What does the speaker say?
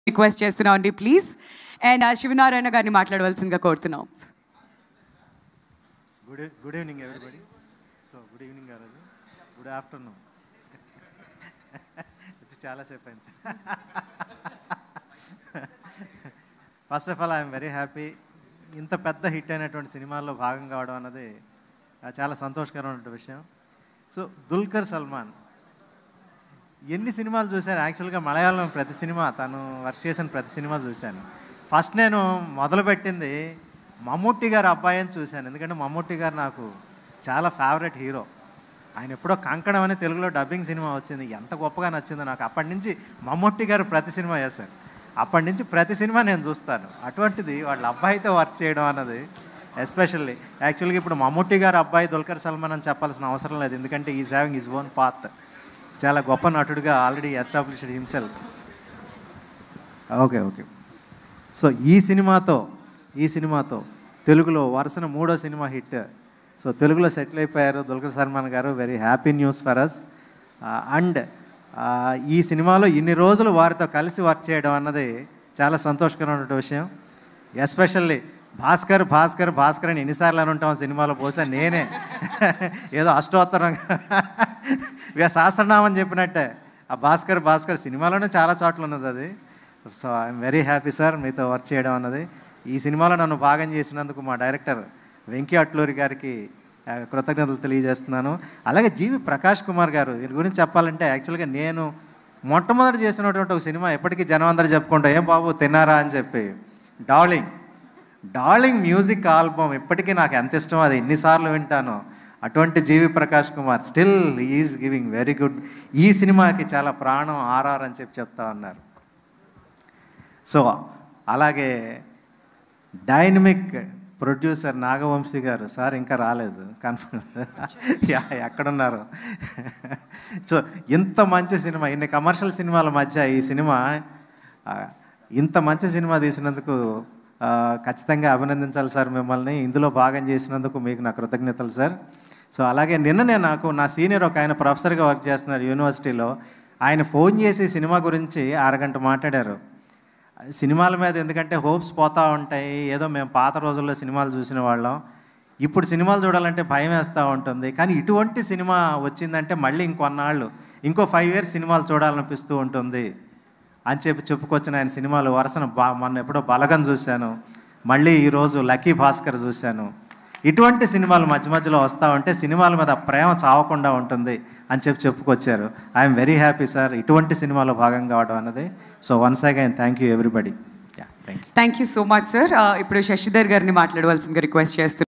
Request చేస్తున్నాం అండి please. And Sivanarayana గారిని మాట్లాడవలసిందిగా కోరుతున్నాం. Good evening everybody. So good evening కాదు, గుడ్ ఆఫ్టర్నూన్. వచ్చి చాలాసేపు అయింది sir. First of all I'm very happy. ఇంత పెద్ద హిట్ అయినటువంటి సినిమాల్లో భాగం కావడం అన్నది చాలా సంతోషకరమైన విషయం. సో దుల్కర్ సల్మాన్ ఎన్ని సినిమాలు చూశాను. యాక్చువల్గా మలయాళం ప్రతి సినిమా, తను వర్క్ చేసిన ప్రతి సినిమా చూశాను. ఫస్ట్ నేను మొదలుపెట్టింది మమ్ముట్టి గారు అబ్బాయి అని చూశాను. ఎందుకంటే మమ్ముట్టి గారు నాకు చాలా ఫేవరెట్ హీరో. ఆయన ఎప్పుడో కంకణం అని తెలుగులో డబ్బింగ్ సినిమా వచ్చింది, ఎంత గొప్పగా నచ్చిందో నాకు. అప్పటి నుంచి మమ్ముట్టి గారు ప్రతి సినిమా చేశారు. అప్పటి నుంచి ప్రతి సినిమా నేను చూస్తాను. అటువంటిది వాళ్ళ అబ్బాయితో వర్క్ చేయడం అన్నది ఎస్పెషల్లీ, యాక్చువల్గా ఇప్పుడు మమ్ముట్టి గారు అబ్బాయి దుల్కర్ సల్మాన్ అని చెప్పాల్సిన అవసరం లేదు, ఎందుకంటే is having his own path. చాలా గొప్ప నటుడిగా already established himself. Okay. So ఈ సినిమాతో తెలుగులో వరుసన 3వ సినిమా హిట్. సో తెలుగులో సెటిల్ అయిపోయారు దుల్కర్ సల్మాన్ గారు. Very happy news for us. And ఈ సినిమాలో ఇన్ని రోజులు వారితో కలిసి వర్క్ చేయడం అన్నది చాలా సంతోషకరమైన విషయం. ఎస్పెషల్లీ భాస్కర్ అని ఎన్నిసార్లు అని ఉంటాం సినిమాలో. బహుశా నేనే ఏదో అష్టోత్తరంగా సహస్రనామం చెప్పినట్టే ఆ భాస్కర్ సినిమాలోనే చాలా చోట్ల ఉన్నది అది. So I'm very happy sir మీతో వర్క్ చేయడం అన్నది. ఈ సినిమాలో నన్ను భాగం చేసినందుకు మా డైరెక్టర్ వెంకీ అట్లూరి గారికి కృతజ్ఞతలు తెలియజేస్తున్నాను. అలాగే జీవి ప్రకాష్ కుమార్ గారు, వీరి గురించి చెప్పాలంటే యాక్చువల్గా నేను మొట్టమొదటి చేసినటువంటి ఒక సినిమా ఎప్పటికీ జనం అందరూ చెప్పుకుంటా, ఏం బాబు తిన్నారా అని చెప్పి, డార్లింగ్ మ్యూజిక్ ఆల్బమ్ ఇప్పటికీ నాకు ఎంత ఇష్టం, అది ఎన్నిసార్లు వింటాను. అటువంటి GV Prakash Kumar still is giving very good. ఈ సినిమాకి చాలా ప్రాణం ఆర్ఆర్ అని చెప్తా ఉన్నారు. సో అలాగే డైనమిక్ ప్రొడ్యూసర్ నాగవంశీ గారు సార్ ఇంకా రాలేదు, కన్ఫర్మ్ ఎక్కడున్నారు. సో ఇంత మంచి సినిమా, ఇన్ని కమర్షియల్ సినిమాల మధ్య ఈ సినిమా, ఇంత మంచి సినిమా తీసినందుకు ఖచ్చితంగా అభినందించాలి సార్ మిమ్మల్ని. ఇందులో భాగం చేసినందుకు మీకు నా కృతజ్ఞతలు సార్. సో అలాగే నిన్ననే నాకు నా సీనియర్ ఒక ఆయన ప్రొఫెసర్గా వర్క్ చేస్తున్నారు యూనివర్సిటీలో, ఆయన ఫోన్ చేసి సినిమా గురించి అరగంట మాట్లాడారు. సినిమాల మీద ఎందుకంటే హోప్స్ పోతూ ఉంటాయి, ఏదో మేము పాత రోజుల్లో సినిమాలు చూసిన వాళ్ళం, ఇప్పుడు సినిమాలు చూడాలంటే భయం వేస్తూ ఉంటుంది. కానీ ఇటువంటి సినిమా వచ్చిందంటే మళ్ళీ ఇంకో 5 years సినిమాలు చూడాలనిపిస్తూ ఉంటుంది అని చెప్పుకొచ్చిన ఆయన సినిమాలు వరుసన మొన్న ఎప్పుడో బలగం చూశాను, మళ్ళీ ఈరోజు లక్కీ భాస్కర్ చూశాను. ఇటువంటి సినిమాలు మధ్య మధ్యలో వస్తూ ఉంటే సినిమాల మీద ప్రేమ చావకుండా ఉంటుంది అని చెప్పుకొచ్చారు. ఐఎమ్ వెరీ హ్యాపీ సార్ ఇటువంటి సినిమాలో భాగం కావడం అన్నది. So once again thank you everybody. Thank you so much sir. ఇప్పుడు శశిధర్ గారిని మాట్లాడవలసిందిగా రిక్వెస్ట్ చేస్తున్నాను.